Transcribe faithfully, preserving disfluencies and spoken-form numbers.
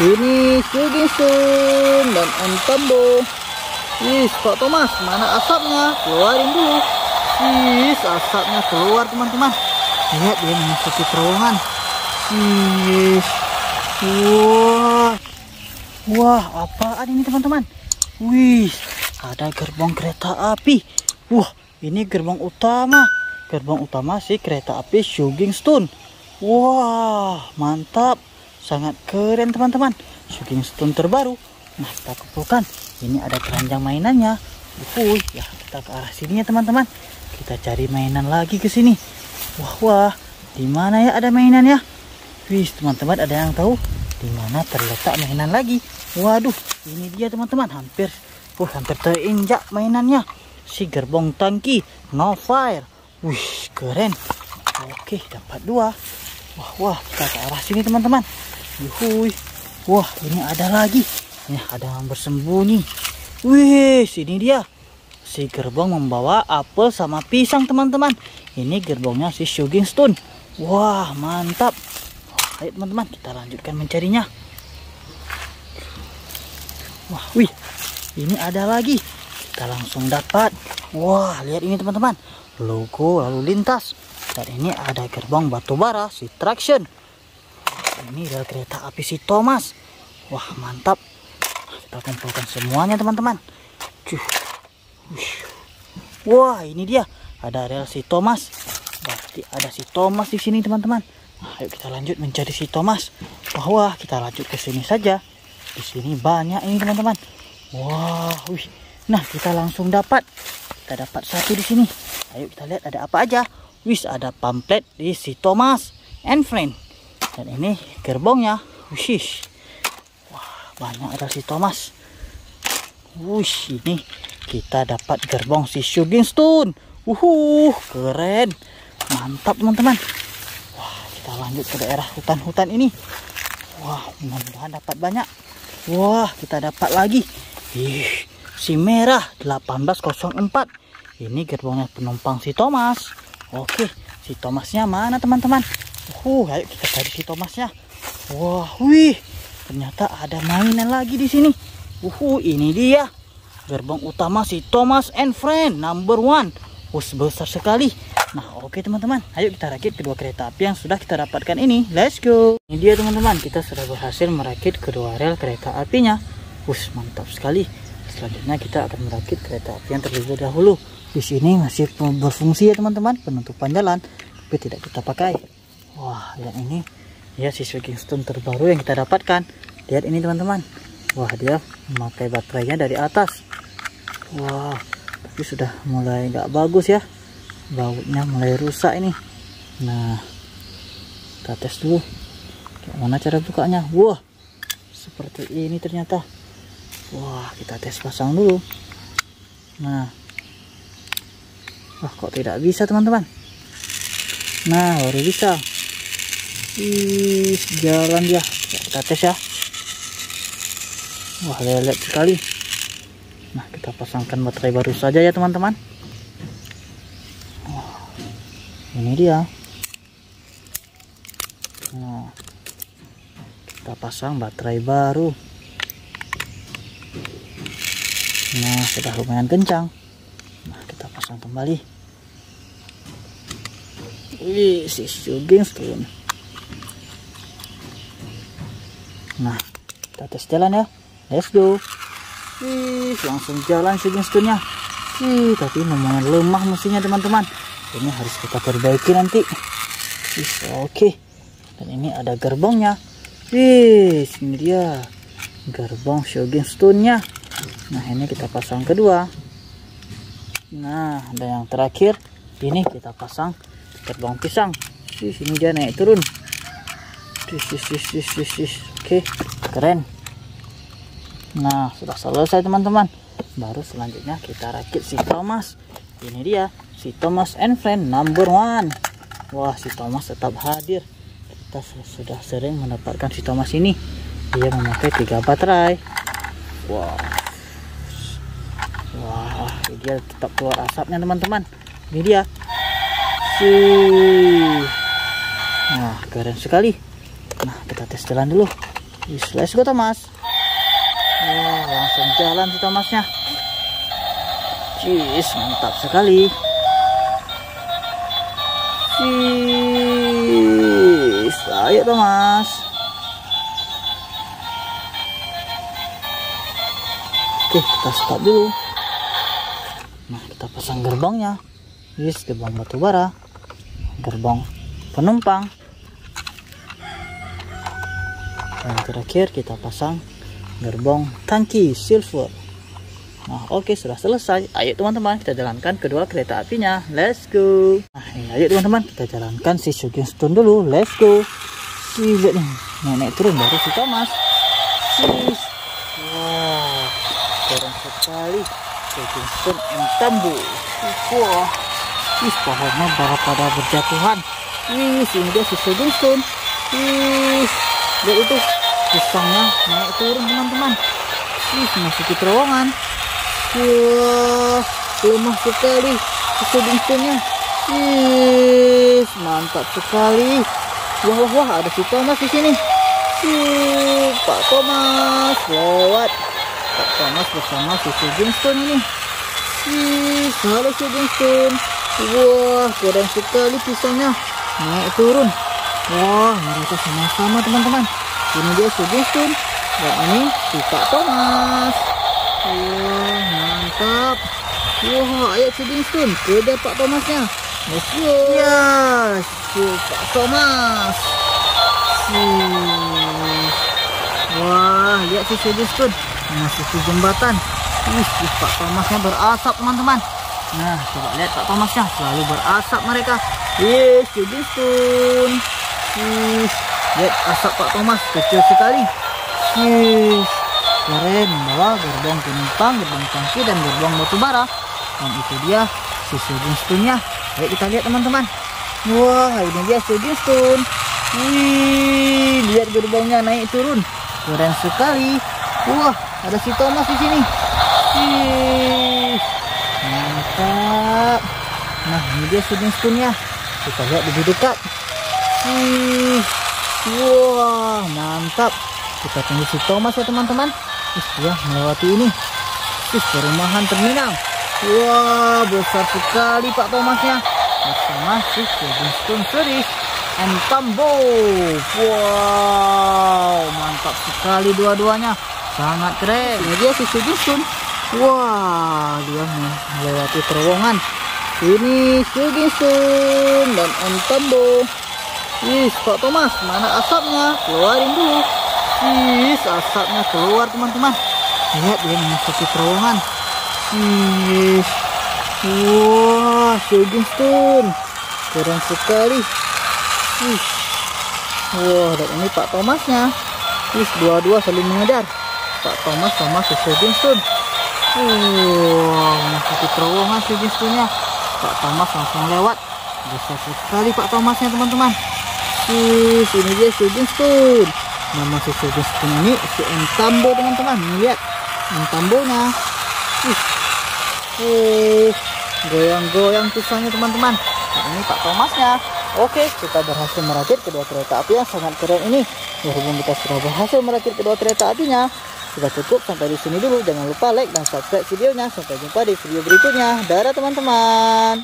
Ini Suginsun dan Entombo. Wih, Pak Thomas, mana asapnya? Keluarin dulu. Wih, asapnya keluar teman-teman. Lihat dia memasuki terowongan. Wih, wah, wah, apaan ini teman-teman? Wih, ada gerbong kereta api. Wah, ini gerbong utama. Gerbong utama si kereta api Suginsun. Wah, mantap. Sangat keren teman-teman. Suginsun terbaru. Nah, kita kumpulkan. Ini ada keranjang mainannya. Wuh, ya kita ke arah sini ya teman-teman. Kita cari mainan lagi ke sini. Wah, wah. Di mana ya ada mainannya? Wih, teman-teman, ada yang tahu di mana terletak mainan lagi? Waduh, ini dia teman-teman. Hampir, uh, hampir terinjak mainannya. Si gerbong tangki no fire. Wih, keren. Oke, dapat dua. Wah, wah, kita ke arah sini teman-teman. Yuhui. Wah, ini ada lagi. Ya, ada yang bersembunyi. Wih, sini dia. Si gerbong membawa apel sama pisang teman-teman. Ini gerbongnya si Suginsun. Wah, mantap. Ayo teman-teman, kita lanjutkan mencarinya. Wah, wih. Ini ada lagi. Kita langsung dapat. Wah, lihat ini teman-teman. Logo lalu lintas. Dan ini ada gerbong batubara si Traction. Ini adalah kereta api si Thomas. Wah, mantap. Kita kumpulkan semuanya teman-teman. Wah, ini dia. Ada rel si Thomas. Berarti ada si Thomas di sini teman-teman. Ayo kita lanjut mencari si Thomas. Wah, wah, kita lanjut ke sini saja. Di sini banyak ini teman-teman. Wah, wih. Nah, kita langsung dapat. Kita dapat satu di sini. Ayo kita lihat ada apa aja. Wis, ada pamflet di si Thomas and Friend. Dan ini gerbongnya. Wih. Wah, banyak ada si Thomas. Wih, ini kita dapat gerbong si Suginsun. Uhuh, keren. Mantap teman-teman. Wah, kita lanjut ke daerah hutan-hutan ini. Wah, mudah-mudahan dapat banyak. Wah, kita dapat lagi. Ih, si merah delapan belas nol empat. Ini gerbongnya penumpang si Thomas. Oke, si Thomasnya mana teman-teman? Uh, ayo kita cari si Thomasnya. Wah, wih, ternyata ada mainan lagi di sini. Uh, ini dia gerbong utama si Thomas and Friend number one. Us, besar sekali. Nah, oke teman-teman, ayo kita rakit kedua kereta api yang sudah kita dapatkan ini. Let's go. Ini dia teman-teman, kita sudah berhasil merakit kedua rel kereta apinya. Us, mantap sekali. Selanjutnya kita akan merakit kereta api yang terlebih dahulu. Di sini masih berfungsi ya teman-teman, penutupan jalan, tapi tidak kita pakai. Wah, lihat ini, ya si Suginsun terbaru yang kita dapatkan. Lihat ini teman-teman. Wah, dia memakai baterainya dari atas. Wah, tapi sudah mulai nggak bagus ya. Bautnya mulai rusak ini. Nah, kita tes dulu. Gimana cara bukanya? Wah, seperti ini ternyata. Wah, kita tes pasang dulu. Nah, wah, kok tidak bisa teman-teman. Nah, baru bisa. Ih, jalan dia. Kita tes ya. Wah, lelet sekali. Nah, kita pasangkan baterai baru saja ya teman-teman. Wah, ini dia. Nah, kita pasang baterai baru. Nah, sudah lumayan kencang. Nah, kita pasang kembali. Wih, si Suginsun. Nah, kita tes jalan ya. Let's go. Wih, langsung jalan Suginsunnya. Wih, tapi lumayan lemah mesinnya teman-teman. Ini harus kita perbaiki nanti. Wih, oke. Dan ini ada gerbongnya. Wih, ini dia gerbong Suginsunnya. Nah, ini kita pasang kedua. Nah, ada yang terakhir. Ini kita pasang gerbong pisang. Wih, ini dia naik turun. Oke, keren. Nah, sudah selesai teman-teman. Baru selanjutnya kita rakit si Thomas. Ini dia si Thomas and Friend number one. Wah, si Thomas tetap hadir. Kita sudah sering mendapatkan si Thomas ini. Dia memakai tiga baterai. Wah, wah, ini dia tetap keluar asapnya teman-teman. Ini dia. Sih. Nah, keren sekali. Nah, kita tes jalan dulu. Yes, let's go Thomas. Wah, langsung jalan si Thomasnya. Jeez, mantap sekali. Jeez, ayo Thomas. Oke, kita stop dulu. Nah, kita pasang gerbongnya. Yes, gerbong batu bara, gerbong penumpang. Dan terakhir kita pasang gerbong tangki silver. Nah, oke, sudah selesai. Ayo teman-teman, kita jalankan kedua kereta apinya. Let's go. Nah, ini, ayo teman-teman, kita jalankan si Shooting Stone dulu. Let's go. Si lihat nih, nenek turun baru si Thomas. Sis. Wow, keren sekali. Shooting Stone M Tambo. Wah, sis, pohonnya baru pada berjatuhan. Wih, ini dia si Shooting Stone. Wih, lihat itu pisangnya naik turun teman-teman. Wih, masuk ke terowongan. Wah, lemah sekali Shooting Stone-nya. Wih, mantap sekali. Wah, wah, wah, ada si Thomas di sini. Wih, Pak Thomas lewat. Pak Thomas bersama si Shooting Stone ini. Wih, halo Shooting Stone. Wah, keren sekali pisangnya naik turun. Wah, mereka sama-sama teman-teman. Ini dia Shooting Stone dan ini si Pak Thomas. Wah, mantap. Wah, ayo Shooting Stone, kejar Pak Thomasnya. Let's go. Ya, si Pak Thomas. Hmm. Wah, lihat si Shooting Stone masih di jembatan. Wih, si Pak Thomasnya berasap teman-teman. Nah, coba lihat Pak Thomasnya selalu berasap mereka. Yes, Shooting Stone. Wih, lihat asap Pak Thomas kecil sekali. Wih, keren, membawa gerbong penumpang, gerbong tangki dan gerbong batu bara. Dan itu dia si Shooting Stone-nya. Ayo kita lihat teman-teman. Wah, ini dia Shooting Stone. Wih, lihat gerbongnya naik turun. Keren sekali. Wah, ada si Thomas di sini. Wih, mantap. Nah, ini dia Shooting Stone-nya. Kita lihat lebih dekat. Wih, wah, mantap. Kita tunggu si Thomas ya teman-teman. Wih, dia melewati ini. Wih, perumahan terminal. Wah, besar sekali Pak Thomasnya. Bersama si Shooting Stone Series M Tambo. Wow, mantap sekali dua-duanya. Sangat keren. Ini dia si Shooting Stone. Wah, dia melewati terowongan. Ini Shooting Stone dan M Tambo. Wih, Pak Thomas, mana asapnya? Keluarin dulu. Wih, asapnya keluar teman-teman. Lihat dia memasuki terowongan. Wih, wah, Shooting Stone, keren sekali. Wih, wah, dan ini Pak Thomasnya. Wih, dua-dua saling mengejar. Pak Thomas sama si Shooting Stone. Wah, memasuki terowongan Shooting Stone-nya. Pak Thomas langsung lewat. Besar sekali Pak Thomasnya teman-teman. Wih, ini dia Shooting Stone. Nama si Shooting Stone ini si M Tambo teman-teman. Lihat M Tambo-nya. Wih, wih, goyang-goyang pisangnya teman-teman. Nah, ini Pak Thomasnya. Oke, kita berhasil merakit kedua kereta api yang sangat keren ini. Berhubung kita sudah berhasil merakit kedua kereta apinya, sudah cukup sampai di sini dulu. Jangan lupa like dan subscribe videonya. Sampai jumpa di video berikutnya. Dadah teman-teman.